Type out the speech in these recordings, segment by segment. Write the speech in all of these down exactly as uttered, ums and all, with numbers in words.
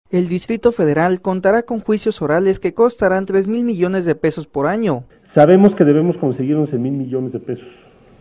El Distrito Federal contará con juicios orales que costarán tres mil millones de pesos por año. Sabemos que debemos conseguir once mil millones de pesos,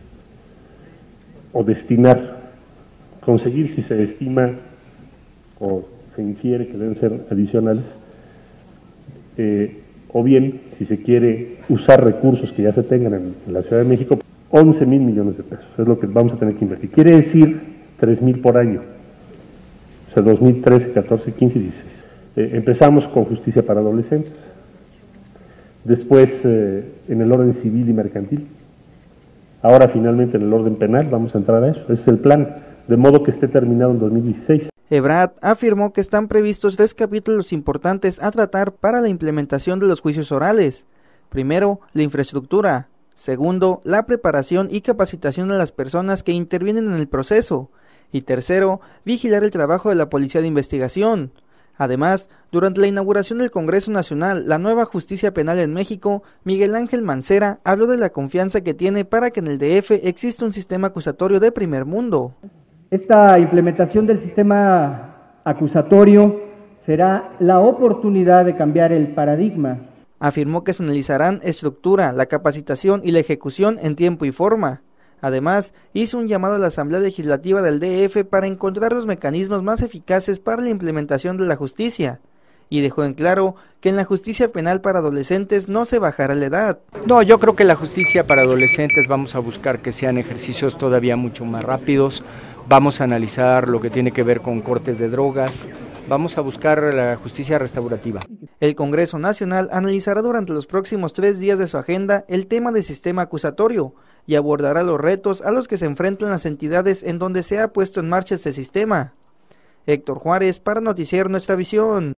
o destinar, conseguir si se estima o se infiere que deben ser adicionales, eh, o bien, si se quiere usar recursos que ya se tengan en, en la Ciudad de México, once mil millones de pesos, es lo que vamos a tener que invertir. Quiere decir tres mil por año. O sea, dos mil trece, catorce, quince y dieciséis. Eh, empezamos con justicia para adolescentes, después eh, en el orden civil y mercantil, ahora finalmente en el orden penal, vamos a entrar a eso, ese es el plan, de modo que esté terminado en dos mil dieciséis. Ebrard afirmó que están previstos tres capítulos importantes a tratar para la implementación de los juicios orales. Primero, la infraestructura. Segundo, la preparación y capacitación de las personas que intervienen en el proceso. Y tercero, vigilar el trabajo de la Policía de Investigación. Además, durante la inauguración del Congreso Nacional, la nueva justicia penal en México, Miguel Ángel Mancera habló de la confianza que tiene para que en el D F exista un sistema acusatorio de primer mundo. Esta implementación del sistema acusatorio será la oportunidad de cambiar el paradigma. Afirmó que se analizarán estructura, la capacitación y la ejecución en tiempo y forma. Además, hizo un llamado a la Asamblea Legislativa del D F para encontrar los mecanismos más eficaces para la implementación de la justicia, y dejó en claro que en la justicia penal para adolescentes no se bajará la edad. No, yo creo que la justicia para adolescentes vamos a buscar que sean ejercicios todavía mucho más rápidos, vamos a analizar lo que tiene que ver con cortes de drogas, vamos a buscar la justicia restaurativa. El Congreso Nacional analizará durante los próximos tres días de su agenda el tema del sistema acusatorio y abordará los retos a los que se enfrentan las entidades en donde se ha puesto en marcha este sistema. Héctor Juárez para Noticiero Nuestra Visión.